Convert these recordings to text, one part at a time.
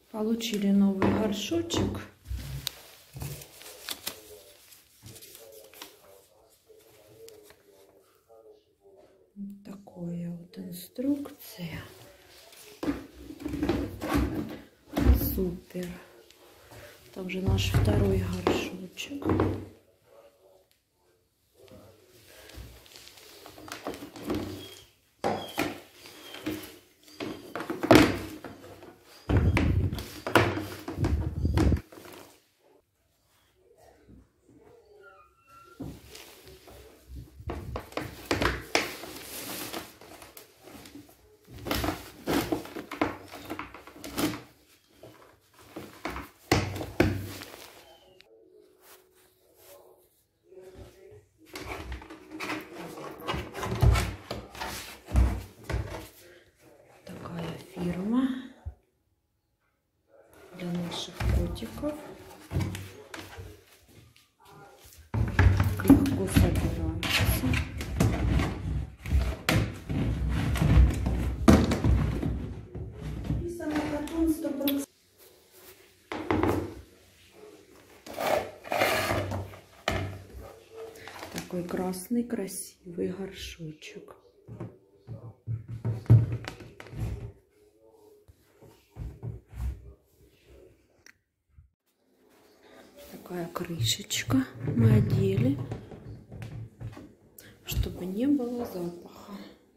Получили новый горшочек. Вот такая вот инструкция. Супер. Также наш второй горшочек. Фирма для наших котиков. Легко собирается. И самокатон 100%. Такой красный красивый горшочек. Такая крышечка мы одели, чтобы не было запаха.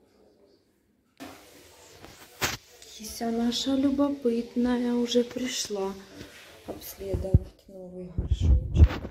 Кися наша любопытная уже пришла обследовать новый горшочек.